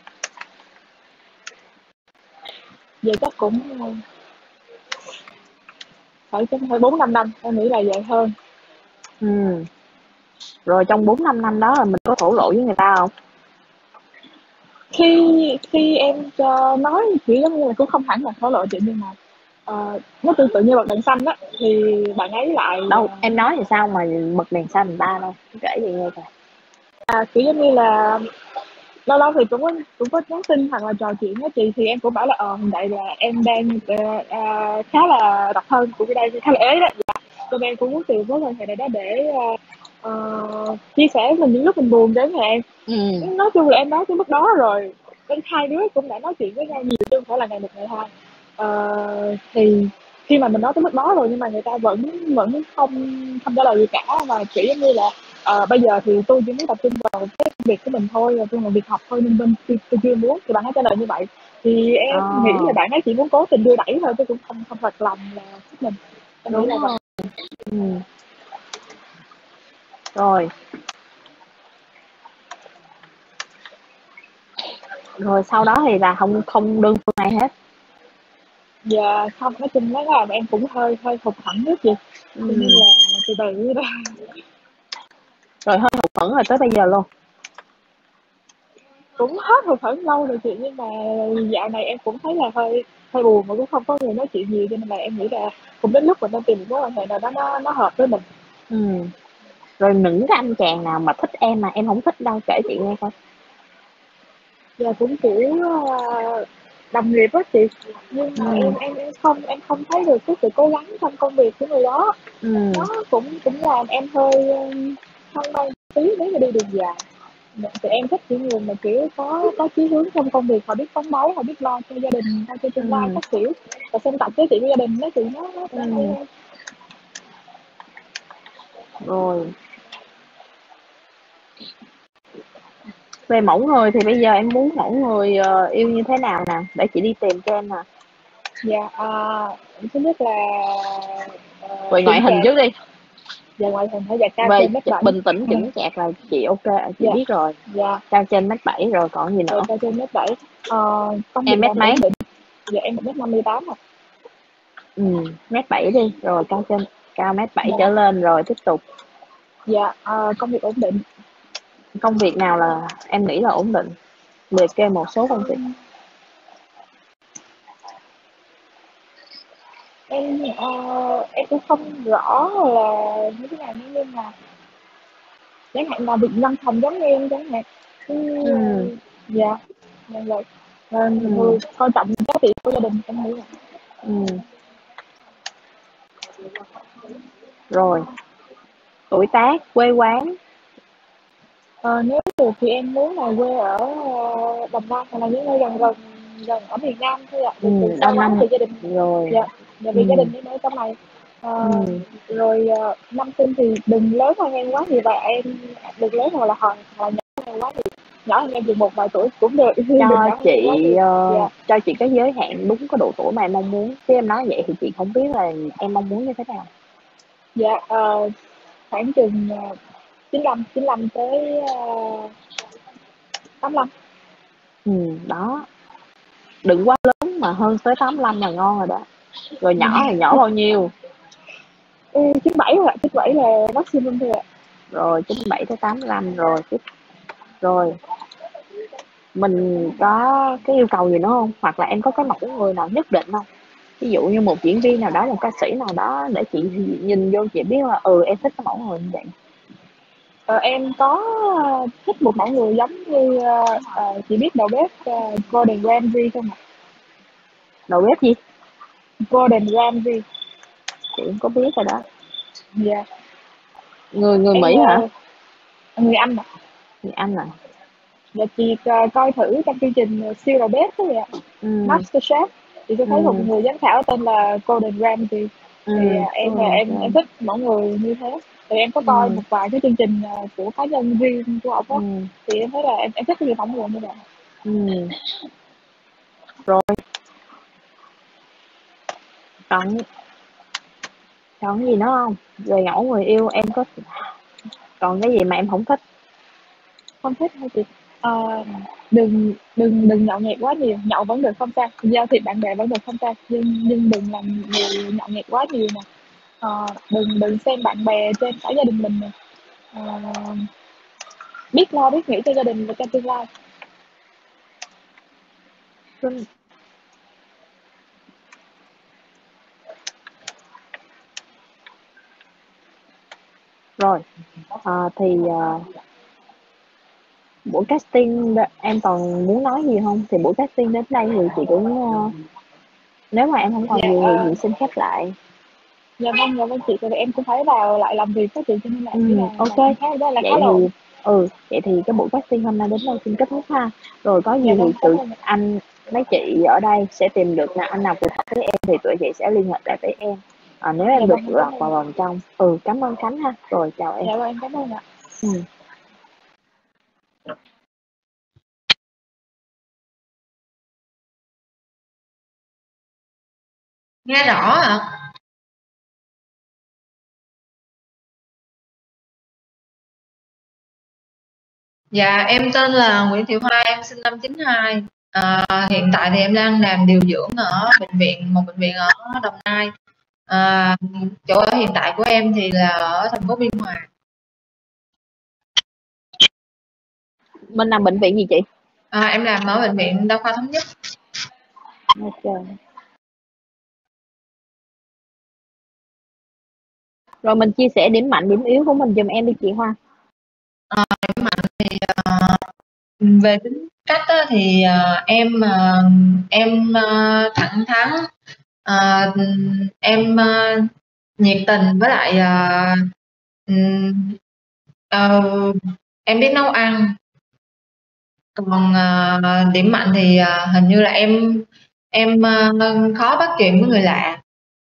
S8: Vậy chắc cũng uh, phải chắc phải bốn năm năm, em nghĩ là vậy hơn.
S7: Ừ. Rồi trong bốn năm năm đó là mình có thổ lộ với người ta không?
S8: Khi khi em cho nói kiểu giống như là cũng không hẳn là thổ lộ chuyện, nhưng mà ờ, nó tương tự như bật đèn xanh á, thì bạn ấy lại
S7: Đâu,
S8: ờ,
S7: em nói thì sao mà bật đèn xanh người ta đâu, kể gì nghe coi.
S8: à, kiểu giống như là lâu lâu thì cũng có cũng có nhắn tin hoặc là trò chuyện á chị, thì em cũng bảo là ờ hiện tại là em đang ờ, ờ, khá là độc thân, cũng đang khá là ế đó, cho nên em cũng muốn tìm mối quan hệ này đó để ờ, ờ, chia sẻ mình những lúc mình buồn đến nhà em.
S7: Ừ.
S8: Nói chung là em nói tới mức đó rồi, bên hai đứa cũng đã nói chuyện với nhau nhiều chứ không phải là ngày một ngày hai. Ờ, thì khi mà mình nói tới mức đó rồi nhưng mà người ta vẫn vẫn không không trả lời gì cả, và kiểu giống như là ờ, bây giờ thì tôi chỉ muốn tập trung vào cái công việc của mình thôi, và tôi làm việc học thôi, nhưng bên tôi, tôi chưa muốn, thì bạn ấy trả lời như vậy, thì em
S7: Ờ,
S8: nghĩ là bạn ấy chỉ muốn cố tình đưa đẩy thôi, chứ cũng không không thật lòng là thích mình. Em nghĩ
S7: đúng
S8: là vậy.
S7: rồi. Ừ. Rồi. Rồi sau đó thì là không không đơn phương ai hết.
S8: Dạ không, nói chung nó là em cũng hơi hơi hụt hẫng nước gì,
S7: Ừ.
S8: cho nên là từ từ đó.
S7: Rồi hơi hụt hẫng rồi tới bây giờ luôn.
S8: Cũng hết hụt hẫng lâu rồi chị, nhưng mà dạo này em cũng thấy là hơi hơi buồn mà cũng không có người nói chuyện nhiều, cho nên là em nghĩ là cũng đến lúc mình nên tìm một mối quan hệ nào đó nó nó hợp với mình.
S7: Ừ. Rồi những cái anh chàng nào mà thích em mà em không thích đâu, kể chị nghe coi.
S8: Và cũng kiểu ờ, đồng nghiệp á chị, nhưng
S7: Ừ.
S8: mà em em em không em không thấy được cái sự cố gắng trong công việc của người đó.
S7: Ừ.
S8: Nó cũng cũng làm em hơi um, hoang mang tí nếu mà đi đường dài. Dạ, thì em thích những người mà kiểu có có chí hướng trong công việc, họ biết phấn đấu, họ biết lo cho gia đình, lo cho tương lai
S7: Ừ.
S8: các kiểu, và xem tập với chị với gia đình đó chị, nó nó sẽ hay
S7: Ừ.
S8: hơn.
S7: Rồi về mẫu người thì bây giờ em muốn mẫu người ờ, yêu như thế nào nè, để chị đi tìm cho em nè.
S8: Dạ à, thứ nhất là uh,
S7: Về ngoại
S8: chững
S7: hình
S8: chạc.
S7: trước đi.
S8: Dạ ngoại hình phải, dạ cao
S7: Về
S8: trên mét bảy.
S7: bình tĩnh chững chạc là chị ok, chị
S8: Dạ
S7: biết rồi.
S8: dạ
S7: Cao trên mét bảy rồi còn gì
S8: dạ
S7: nữa.
S8: cao trên mét bảy. Ờ, công việc
S7: Em mét
S8: làm
S7: mấy?
S8: ổn định. Dạ em một mét năm mươi tám rồi.
S7: Ừ, mét bảy đi, rồi cao trên cao mét bảy trở
S8: Dạ
S7: lên rồi tiếp tục.
S8: dạ ờ, công việc ổn định.
S7: Công việc nào là em nghĩ là ổn định, liệt kê một số công việc.
S8: Em ờ, em cũng không rõ là như thế nào, nhưng mà chẳng hạn là việc văn phòng giống như em chẳng hạn. Ừ,
S7: Ừ.
S8: dạ dạ vậy. Ờ,
S7: Ừ.
S8: vừa coi trọng giá trị của gia đình em nghĩ là.
S7: Ừ. Rồi tuổi tác, quê quán.
S8: Ờ, nếu được thì em muốn là quê ở ờ, Đồng Nai, hoặc là những nơi gần gần gần ở miền Nam thôi ạ,
S7: Ừ,
S8: đừng đừng xa
S7: đông
S8: quá
S7: năm
S8: vì gia đình.
S7: rồi.
S8: Dạ dạ
S7: Ừ.
S8: vì gia đình em ở trong này. Ờ,
S7: Ừ.
S8: rồi ờ, năm sinh thì đừng lớn hơn em quá nhiều, và em đừng lớn hoặc là hoặc là nhỏ hơn em quá nhiều, nhỏ hơn em chừng một vài tuổi cũng được đừng
S7: cho
S8: nhỏ hơn em quá
S7: chị
S8: nhiều.
S7: ờ,
S8: Dạ
S7: cho chị cái giới hạn đúng cái độ tuổi mà em mong muốn, chứ em nói vậy thì chị không biết là em mong muốn như thế nào.
S8: dạ ờ, khoảng chừng uh, chín lăm chín lăm tới uh, tám lăm.
S7: Ừ, đó, đừng quá lớn mà hơn tới tám lăm là ngon rồi đó. Rồi nhỏ thì nhỏ bao nhiêu?
S8: Ừ, chín bảy rồi ạ, chín bảy là maximum thôi ạ.
S7: Rồi chín bảy tới tám lăm rồi tiếp. Rồi mình có cái yêu cầu gì nữa không, hoặc là em có cái mẫu người nào nhất định không, ví dụ như một diễn viên nào đó, một ca sĩ nào đó, để chị nhìn vô chị biết là ừ em thích cái mẫu người như vậy.
S8: Ờ, em có ờ, thích một mẫu người giống như ờ, ờ, chị biết đầu bếp ờ, Gordon Ramsay không ạ?
S7: Đầu bếp gì?
S8: Gordon Ramsay.
S7: Chị cũng có biết rồi đó.
S8: Dạ
S7: Người người
S8: em
S7: Mỹ hả?
S8: ờ, người Anh ạ.
S7: Người Anh à?
S8: Dạ chị ờ, coi thử trong chương trình ờ, siêu đầu bếp đó ạ,
S7: Ừ.
S8: MasterChef, thì tôi thấy một
S7: Ừ.
S8: người giám khảo tên là Gordon Ramsay.
S7: Ừ.
S8: Thì ờ, em ờ,
S7: Ừ.
S8: em em thích mẫu người như thế. Thì em có coi
S7: Ừ.
S8: một vài cái chương trình ờ, của cá nhân riêng của ông á,
S7: Ừ.
S8: thì em thấy là em em thích cái mẫu người như vậy.
S7: Ừ. Rồi còn còn cái gì nữa không, về ngẫu người yêu em có còn cái gì mà em không thích?
S8: Không thích hay chị? Ờ, đừng đừng đừng nhậu nhẹt quá nhiều, nhậu vẫn được không sao, giao thiệp bạn bè vẫn được không sao, nhưng nhưng đừng làm người nhậu nhẹt quá nhiều nè. Ờ, đừng đừng xem bạn bè trên cả gia đình mình nè. à, biết lo biết nghĩ cho gia đình và cho tương lai.
S7: Vâng. Rồi à, thì à, buổi casting đ- em còn muốn nói gì không? Thì buổi casting đến đây thì chị cũng ờ, nếu mà em không còn
S8: Dạ,
S7: gì thì
S8: ờ,
S7: chị xin khép lại.
S8: dạ vâng, dạ vâng chị, tại vì em cũng phải vào lại làm việc đó chị, cho nên là em
S7: Ừ,
S8: nghĩ là
S7: ok.
S8: là khá là là
S7: Vậy
S8: khá là ổn.
S7: thì ừ, vậy thì cái buổi casting hôm nay đến đây xin kết thúc ha. Rồi có gì
S8: Dạ
S7: thì
S8: vâng, cảm
S7: tụi
S8: ơn ạ.
S7: anh mấy chị ở đây sẽ tìm được là anh nào phù hợp với em thì tụi chị sẽ liên hệ lại với em. À, nếu em
S8: Dạ
S7: được
S8: vâng, em cảm
S7: lọt
S8: ơn
S7: vào
S8: ạ.
S7: vòng trong. Ừ, cảm ơn Khánh ha. Rồi chào em.
S8: Dạ vâng, em cảm ơn ạ.
S7: Ừ.
S9: Nghe rõ hả? Dạ em tên là Nguyễn Thị Hoa, em sinh năm chín hai. À, hiện tại thì em đang làm điều dưỡng ở bệnh viện một bệnh viện ở Đồng Nai. À, chỗ ở hiện tại của em thì là ở thành phố Biên Hòa.
S7: Mình làm bệnh viện gì chị?
S9: À, em làm ở bệnh viện Đa khoa Thống Nhất.
S7: Ok. Rồi mình chia sẻ điểm mạnh, điểm yếu của mình giùm em đi chị Hoa.
S9: À, điểm mạnh thì uh, về tính cách á, thì uh, em uh, em uh, thẳng thắn, uh, em uh, nhiệt tình, với lại uh, um, uh, em biết nấu ăn. Còn uh, điểm mạnh thì uh, hình như là em em uh, khó bắt chuyện với người lạ.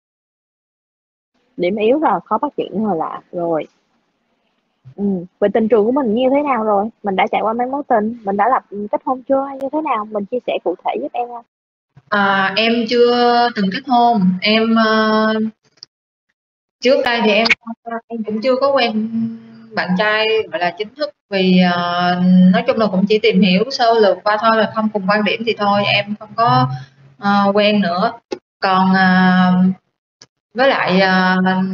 S7: Điểm yếu rồi, khó bắt chuyện với người lạ. Rồi. Ừ. Về tình trường của mình như thế nào rồi? Mình đã trải qua mấy mối tình, mình đã lập kết hôn chưa hay như thế nào? Mình chia sẻ cụ thể giúp em không?
S9: À, em chưa từng kết hôn. Em uh, trước đây thì em em cũng chưa có quen bạn trai gọi là chính thức, vì uh, nói chung là cũng chỉ tìm hiểu sơ lược qua thôi, là không cùng quan điểm thì thôi em không có uh, quen nữa. Còn uh, với lại uh,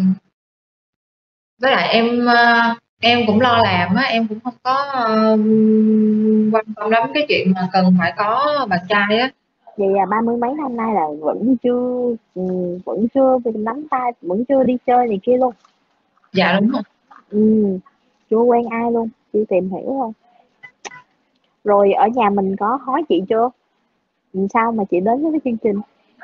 S9: với lại em uh, em cũng lo làm á, em cũng không có uh, quan tâm lắm cái chuyện mà cần phải có bạn trai á.
S7: Vậy là ba mươi mấy năm nay là vẫn chưa ừ, vẫn chưa nắm tay, vẫn chưa đi chơi này kia luôn.
S9: Dạ đúng rồi.
S7: Ừ, chưa quen ai luôn, chưa tìm hiểu thôi. Rồi ở nhà mình có hối chị chưa? Ừ, sao mà chị đến với cái chương trình?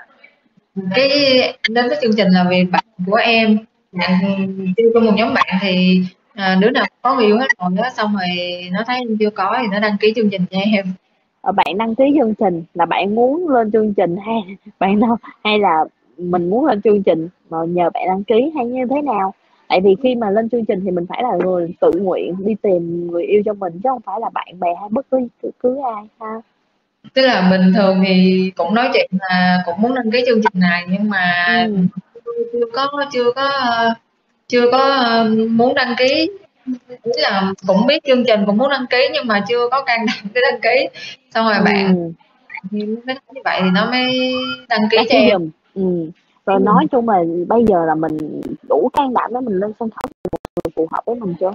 S9: Cái đến với chương trình là vì bạn của em, bạn tiêu trong một nhóm bạn thì à, đứa nào cũng có người yêu hết rồi đó, xong rồi nó thấy em chưa có thì nó đăng ký chương trình cho em.
S7: Ở bạn đăng ký chương trình là bạn muốn lên chương trình hay bạn đâu hay là mình muốn lên chương trình mà nhờ bạn đăng ký hay như thế nào? Tại vì khi mà lên chương trình thì mình phải là người tự nguyện đi tìm người yêu cho mình chứ không phải là bạn bè hay bất cứ cứ, cứ ai ha.
S9: Tức là bình thường thì cũng nói chuyện là cũng muốn đăng ký chương trình này, nhưng mà
S7: Ừ.
S9: chưa có chưa có chưa có muốn đăng ký. Ý là cũng biết chương trình, cũng muốn đăng ký nhưng mà chưa có can đảm để đăng ký. Xong rồi
S7: Ừ.
S9: bạn thì mới như vậy thì nó mới đăng ký
S7: Đăng
S9: cho
S7: ký
S9: em.
S7: giùm. Ừ. Rồi nói chung là bây giờ là mình đủ can đảm để mình lên sân khấu một người phù hợp với mình chưa?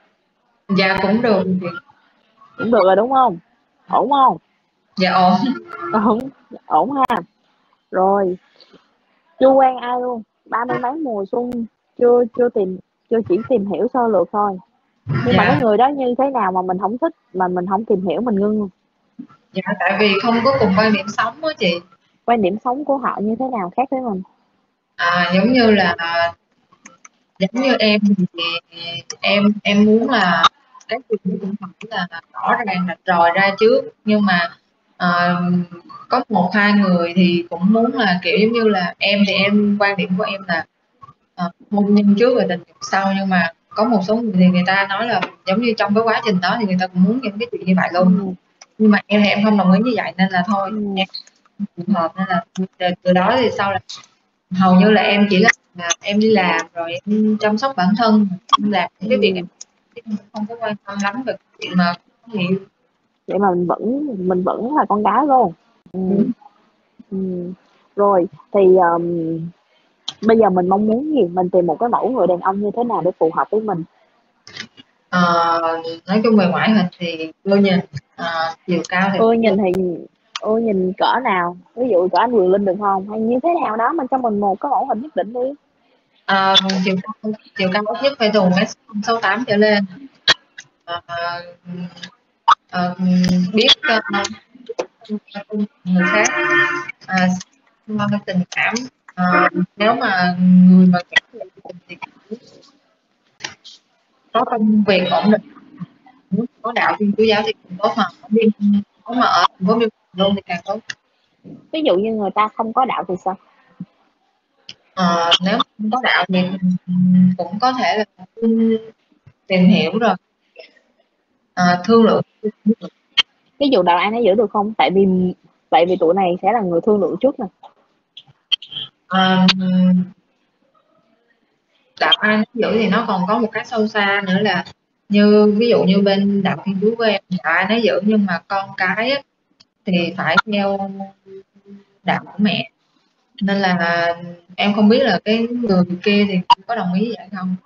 S9: Dạ cũng được.
S7: Cũng được rồi đúng không? Ổn không?
S9: Dạ ổn.
S7: Ổn, ổn ha. Rồi chưa quen ai luôn, ba mươi mấy mùa xuân chưa chưa tìm chưa chỉ tìm hiểu sơ lược thôi. Nhưng mà cái
S9: Dạ.
S7: người đó như thế nào mà mình không thích, mà mình không tìm hiểu mình ngưng?
S9: Dạ tại vì không có cùng quan điểm sống á chị.
S7: Quan điểm sống của họ như thế nào khác với mình?
S9: À, giống như là giống như em thì em em muốn là cái chuyện cũng phải là rõ ràng rạch ròi ra trước, nhưng mà ờ, có một hai người thì cũng muốn là kiểu giống như là em thì em quan điểm của em là ờ, hôn nhân trước rồi tình dục sau, nhưng mà có một số người thì người ta nói là giống như trong cái quá trình đó thì người ta cũng muốn những cái chuyện như vậy luôn.
S7: Ừ.
S9: Nhưng mà em thì em không đồng ý như vậy, nên là thôi
S7: Ừ.
S9: em không phù hợp, nên là từ, từ đó thì sau là hầu như là em chỉ là, là em đi làm rồi em chăm sóc bản thân, em làm những cái việc
S7: Ừ.
S9: em không có quan tâm lắm về cái chuyện mà hiểu.
S7: Vậy mà mình vẫn mình vẫn là con gái luôn. Ừ.
S9: Ừ.
S7: Ừ. Rồi thì um, bây giờ mình mong muốn gì? Mình tìm một cái mẫu người đàn ông như thế nào để phù hợp với mình?
S9: Ờ, nói chung về ngoại hình thì ưa nhìn, ờ, chiều cao thì
S7: Ưa nhìn thì ưa nhìn cỡ nào? Ví dụ cỡ anh Quyền Linh được không? Hay như thế nào đó mà cho mình một cái mẫu hình nhất định đi.
S9: ờ, chiều cao chiều cao ít nhất phải từ mét sáu tám trở lên. Ờ, ờ, biết ờ, người khác, à, tình cảm. Ờ, nếu mà người mà cảm nhận thì có công việc ổn định, nếu có đạo Thiên Chúa giáo thì cũng tốt, mà ở biên nếu mà ở thành phố biên luôn thì càng tốt.
S7: Ví dụ như người ta không có đạo thì sao?
S9: Ờ, nếu không có đạo thì cũng có thể là tìm hiểu rồi à, thương lượng.
S7: Ví dụ đạo ai nấy giữ được không? Tại vì tại vì tụi này sẽ là người thương lượng trước nè.
S9: À, đạo ai nấy giữ thì nó còn có một cái sâu xa nữa là như ví dụ như bên đạo Thiên Chúa của em, đạo ai nấy giữ nhưng mà con cái á, thì phải theo đạo của mẹ, nên là em không biết là cái người kia thì có đồng ý vậy không.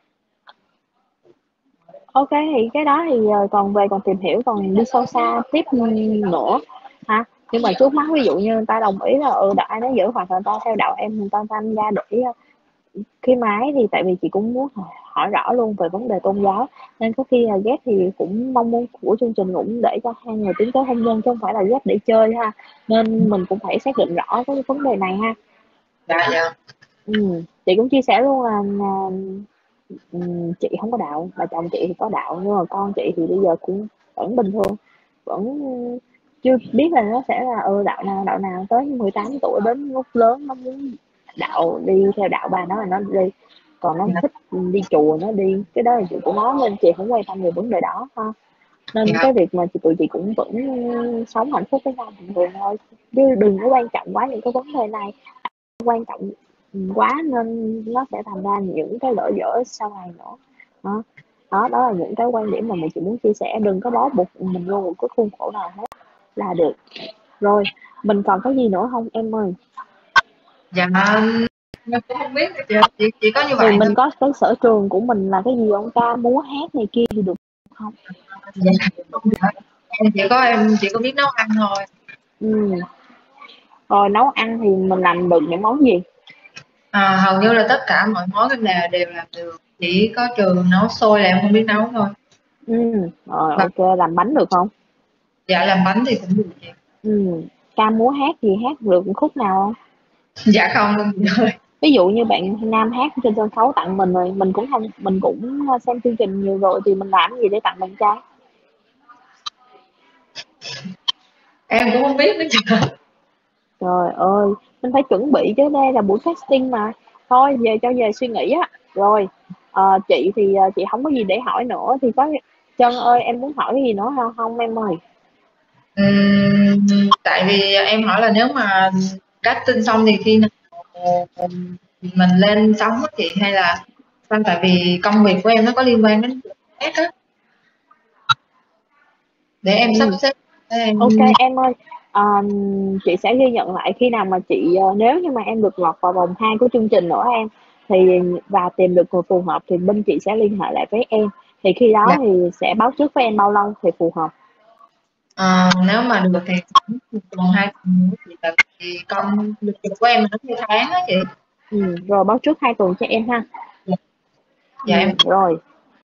S7: Ok thì cái đó thì còn về còn tìm hiểu, còn đi sâu xa tiếp nữa ha. Nhưng mà trước mắt ví dụ như người ta đồng ý là ừ đạo ai nấy giữ, hoặc là người ta theo đạo em, người ta tham gia để khi mà ấy thì tại vì chị cũng muốn hỏi, hỏi rõ luôn về vấn đề tôn giáo, nên có khi là ghép thì cũng mong muốn của chương trình cũng để cho hai người tiến tới hôn nhân chứ không phải là ghép để chơi ha, nên mình cũng phải xác định rõ cái vấn đề này ha.
S9: Dạ dạ.
S7: Ừ. Chị cũng chia sẻ luôn là, là ừ, chị không có đạo, mà chồng chị thì có đạo, nhưng mà con chị thì bây giờ cũng vẫn bình thường, vẫn chưa biết là nó sẽ là ừ đạo nào đạo nào, tới mười tám tuổi đến lúc lớn nó muốn đạo đi theo đạo bà nó là nó đi, còn nó thích đi chùa nó đi, cái đó là chuyện của nó, nên chị không quan tâm về vấn đề đó ha. Nên
S9: Dạ.
S7: cái việc mà chị tụi chị cũng vẫn sống hạnh phúc với nhau bình thường thôi, chứ đừng có quan trọng quá những cái vấn đề này, quan trọng quá nên nó sẽ thành ra những cái lỡ dở sau này nữa đó. đó đó là những cái quan điểm mà mình chỉ muốn chia sẻ, đừng có bó buộc mình vô một cái khuôn khổ nào hết là được. Rồi mình còn có gì nữa không em ơi?
S9: Dạ em cũng không biết chị, chỉ, chỉ có như vậy
S7: Thì mình
S9: thôi.
S7: có cái sở trường của mình là cái gì không, ca múa hát này kia thì được không?
S9: Dạ, em chỉ có em chỉ có biết nấu ăn thôi.
S7: Ừ. Rồi nấu ăn thì mình làm được những món gì?
S9: À, hầu như là tất cả mọi món em là đều làm được, chỉ có trừ nấu xôi là em không biết nấu thôi.
S7: Ừ. Rồi
S9: Và
S7: ok, làm bánh được không?
S9: dạ làm bánh thì cũng được chị.
S7: Ừ. Ca múa hát thì hát được khúc nào không?
S9: Dạ không luôn chị ơi.
S7: Ví dụ như bạn nam hát trên sân khấu tặng mình rồi, mình cũng không mình cũng xem chương trình nhiều rồi thì mình làm gì để tặng bạn trai?
S9: Em cũng không biết nữa chị.
S7: Trời ơi, mình phải chuẩn bị chứ, đây là buổi casting mà. Thôi về cho về suy nghĩ á. Rồi ờ, chị thì ờ, chị không có gì để hỏi nữa, thì có Trân ơi em muốn hỏi cái gì nữa không, không em ơi?
S9: Ừm, tại vì em hỏi là nếu mà casting xong thì khi nào mình lên sóng á chị, hay là sao, tại vì công việc của em nó có liên quan đến hát á, để em sắp
S7: Ừ.
S9: xếp em.
S7: Ok em ơi, ờ, chị sẽ ghi nhận lại khi nào mà chị ờ, nếu như mà em được lọt vào vòng hai của chương trình nữa em, thì và tìm được người phù hợp thì bên chị sẽ liên hệ lại với em, thì khi đó
S9: Dạ.
S7: thì sẽ báo trước với em bao lâu thì phù hợp.
S9: Ờ, nếu mà được thì khoảng một tuần hai tuần nữa chị, tại vì công lịch trình của em nó theo tháng á chị.
S7: Ừ, rồi báo trước hai tuần cho em ha.
S9: Dạ,
S7: Ừ,
S9: dạ em.
S7: rồi